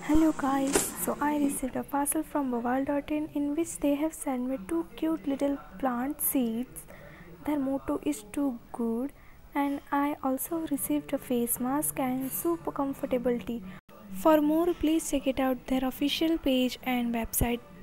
Hello guys, so I received a parcel from Bawal.in in which they have sent me two cute little plant seeds. Their motto is too good, and I also received a face mask and super comfortable tea. For more, please check it out their official page and website.